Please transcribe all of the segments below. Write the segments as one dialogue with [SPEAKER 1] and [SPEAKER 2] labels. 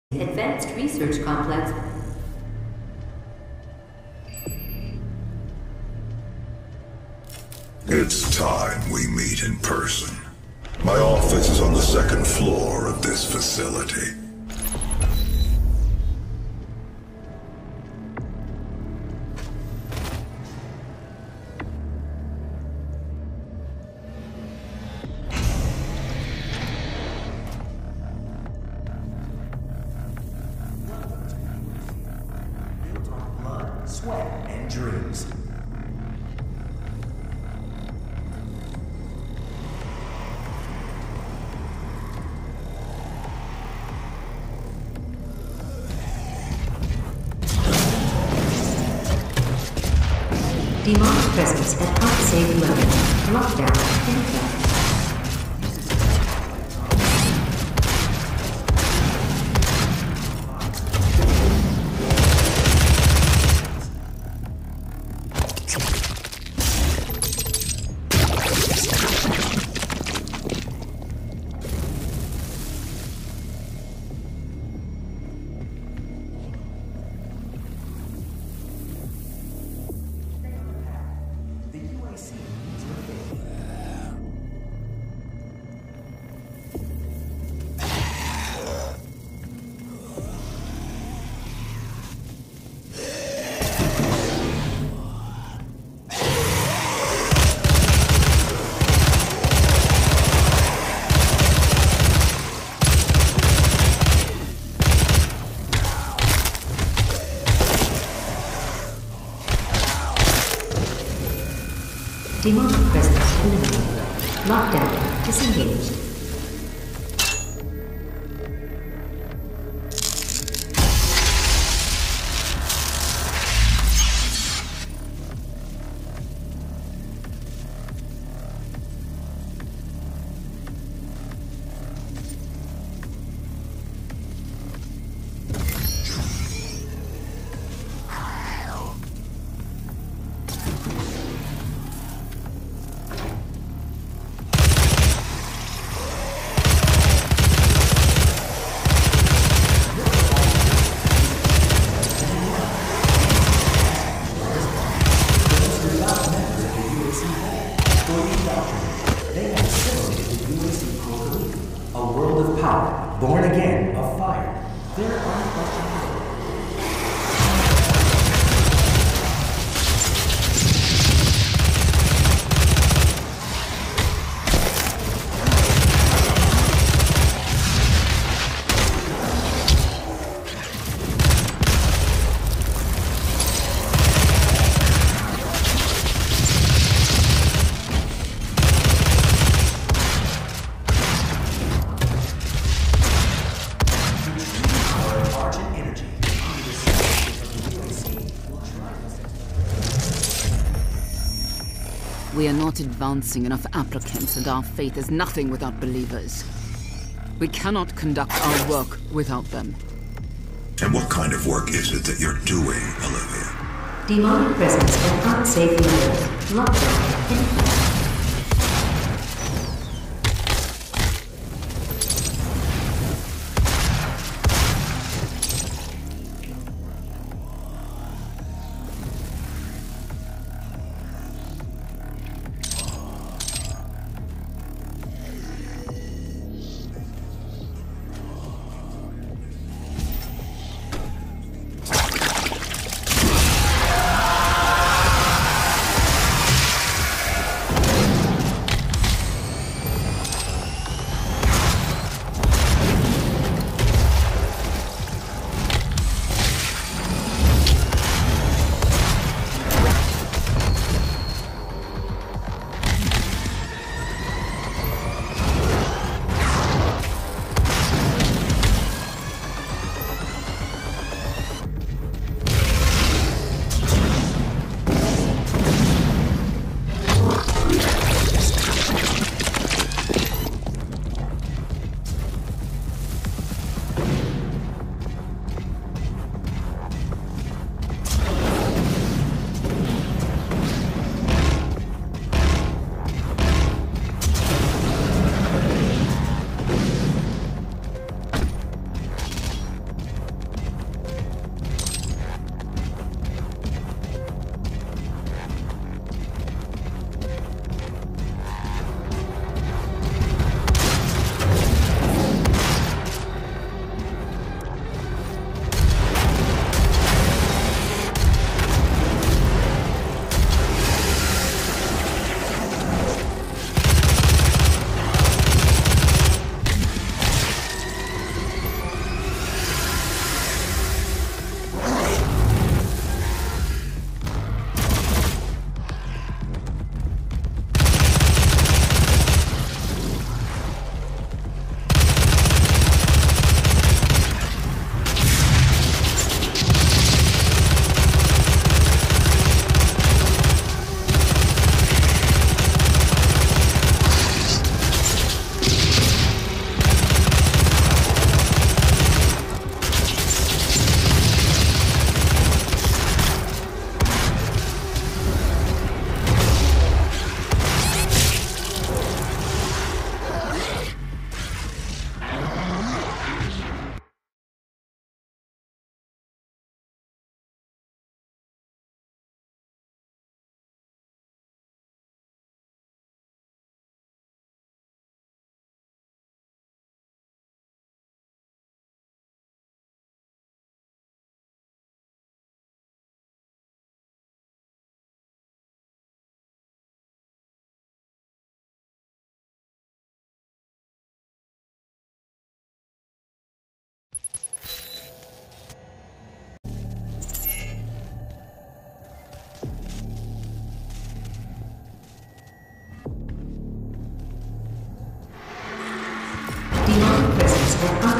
[SPEAKER 1] Advanced Research Complex.
[SPEAKER 2] It's time we meet in person. My office is on the second floor of this facility.
[SPEAKER 3] Sweat and dreams.
[SPEAKER 1] Demonic presence at unsafe level. Lockdown in effect. Demonic presence eliminated. Lockdown disengaged.
[SPEAKER 3] A world of power, born again of fire. There are questions.
[SPEAKER 4] We are not advancing enough applicants, and our faith is nothing without believers. We cannot conduct our work without them.
[SPEAKER 2] And what kind of work is it that you're doing, Olivia?
[SPEAKER 1] Demonic presence at unsafe level. Lockdown in effect.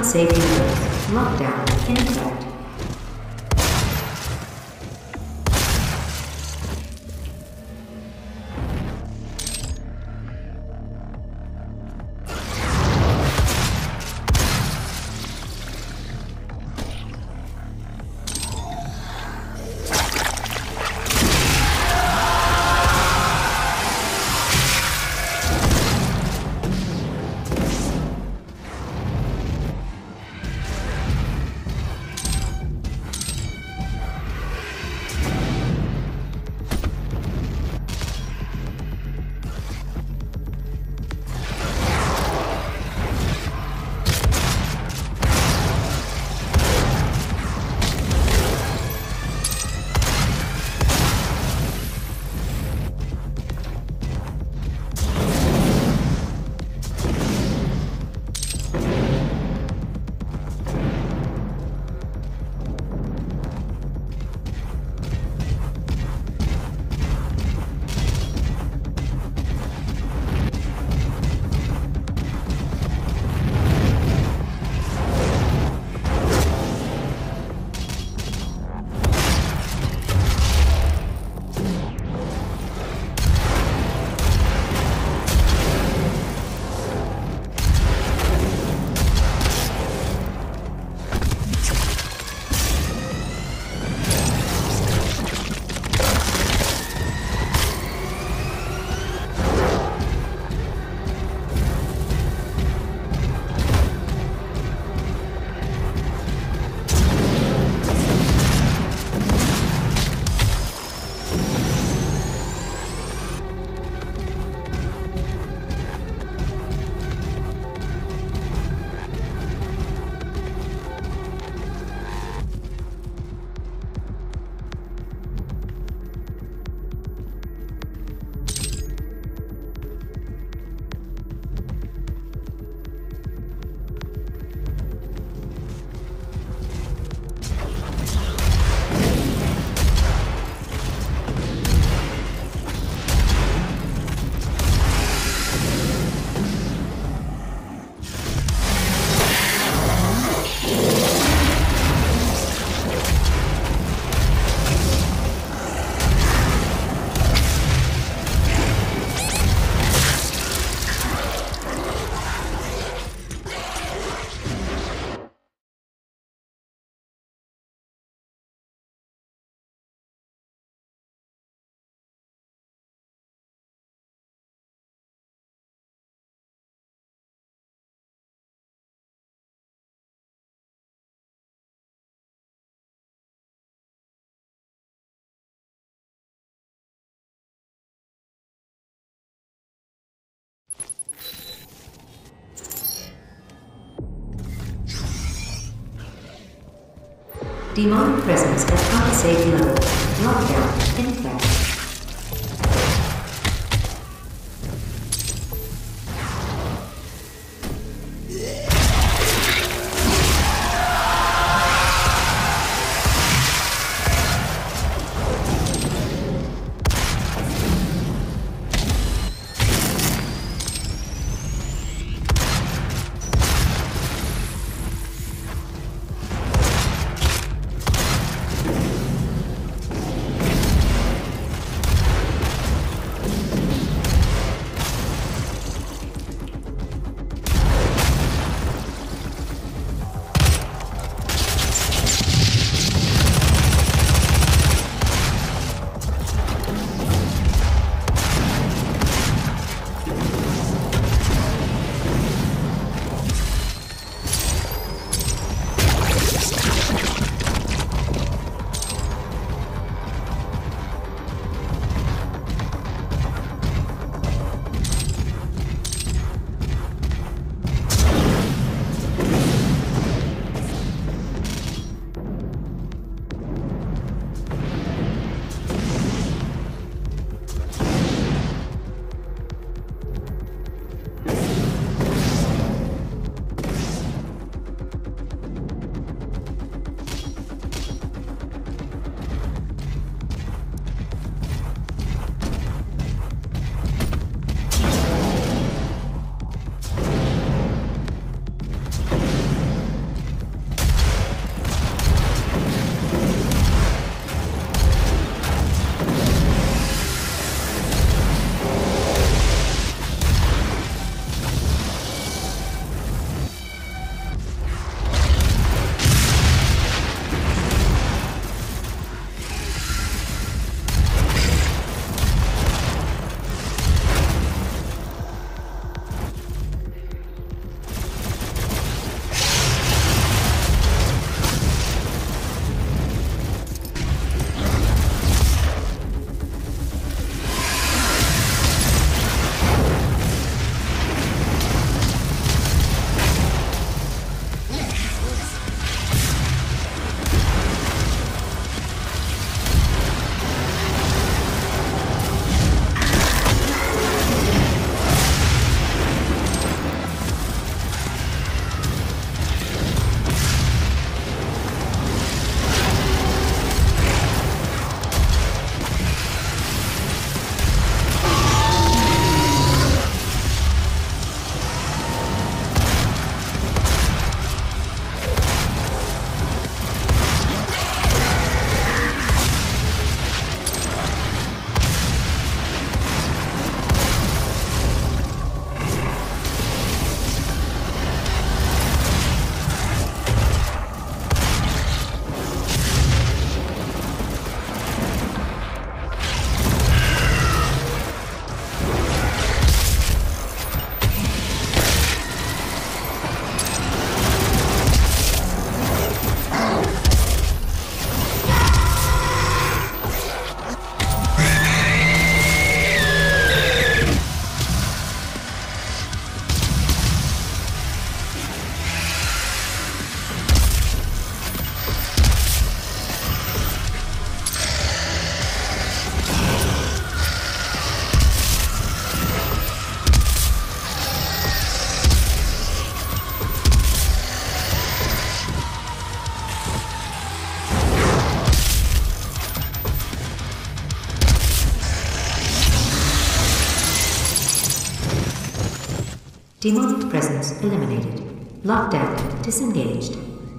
[SPEAKER 1] Unsafe mode. Lockdown in effect. Demonic presence at unsafe level. Lockdown in effect. Demonic presence eliminated. Lockdown disengaged.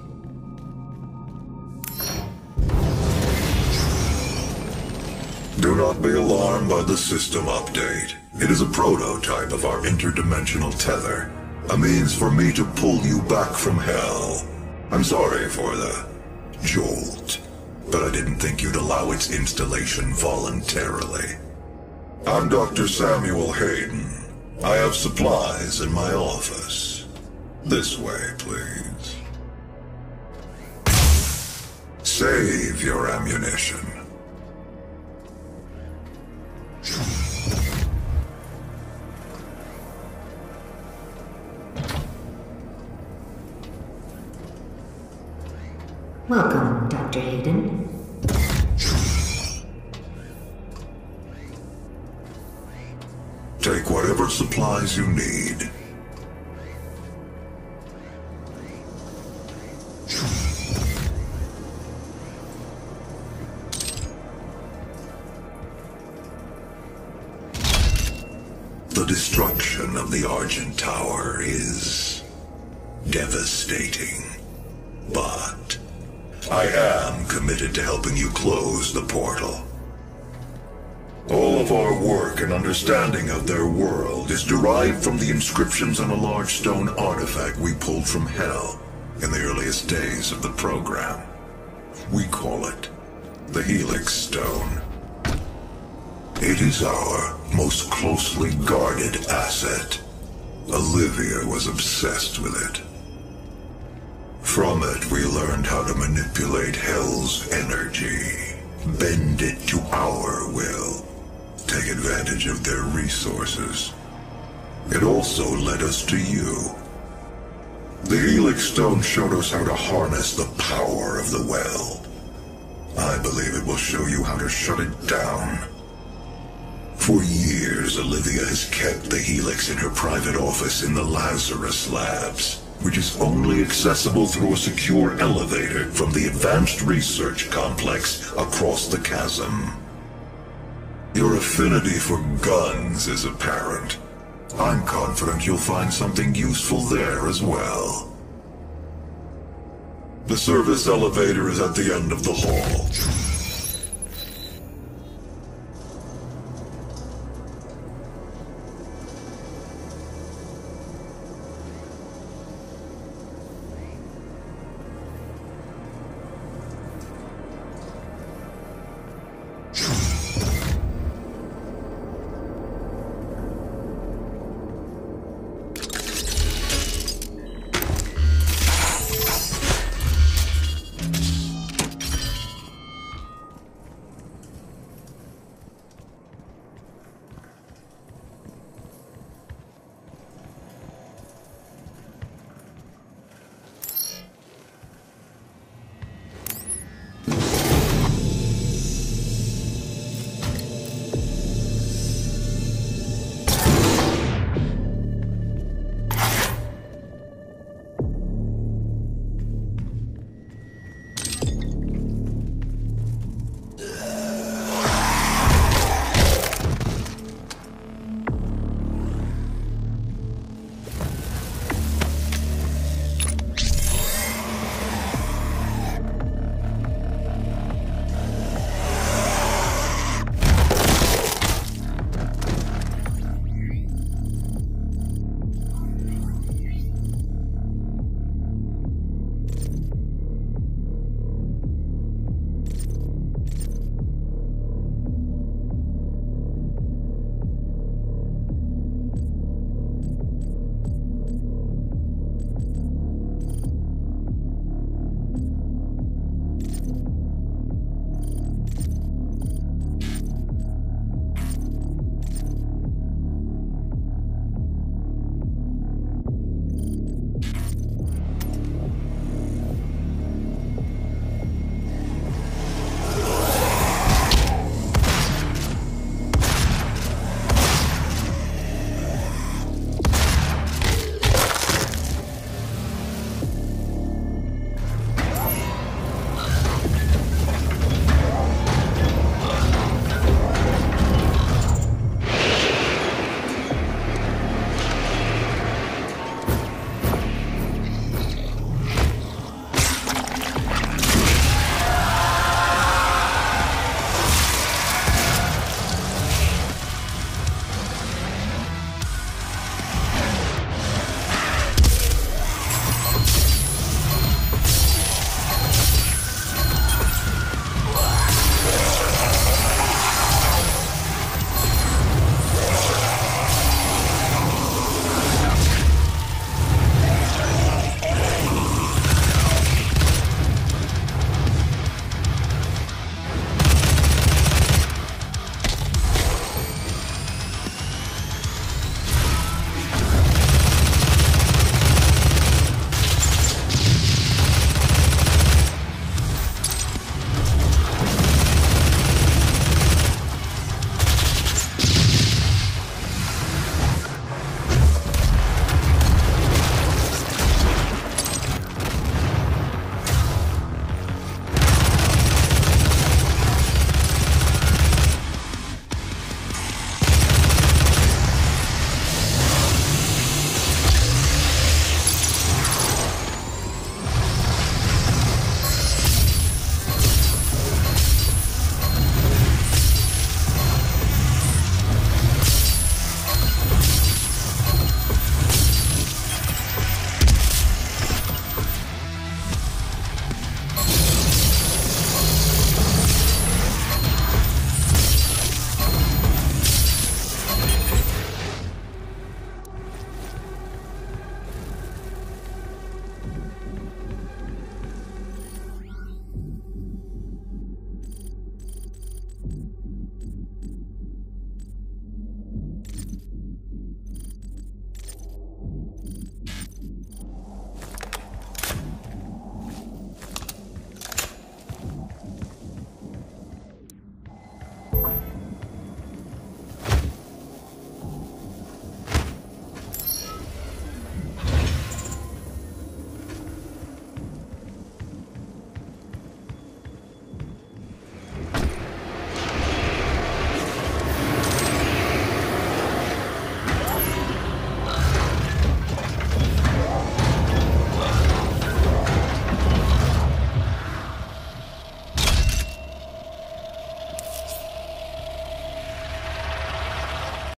[SPEAKER 2] Do not be alarmed by the system update. It is a prototype of our interdimensional tether. A means for me to pull you back from hell. I'm sorry for the jolt, but I didn't think you'd allow its installation voluntarily. I'm Dr. Samuel Hayden. I have supplies in my office. This way, please. Save your ammunition.
[SPEAKER 1] Welcome, Dr. Hayden.
[SPEAKER 2] Take whatever supplies you need. The destruction of the Argent Tower is devastating, but I am committed to helping you close the portal. All of our work and understanding of their world is derived from the inscriptions on a large stone artifact we pulled from Hell in the earliest days of the program. We call it the Helix Stone. It is our most closely guarded asset. Olivia was obsessed with it. From it, we learned how to manipulate Hell's energy, bend it to our will, take advantage of their resources. It also led us to you. The Helix Stone showed us how to harness the power of the well. I believe it will show you how to shut it down. For years, Olivia has kept the Helix in her private office in the Lazarus Labs, which is only accessible through a secure elevator from the Advanced Research Complex across the chasm. Your affinity for guns is apparent. I'm confident you'll find something useful there as well. The service elevator is at the end of the hall.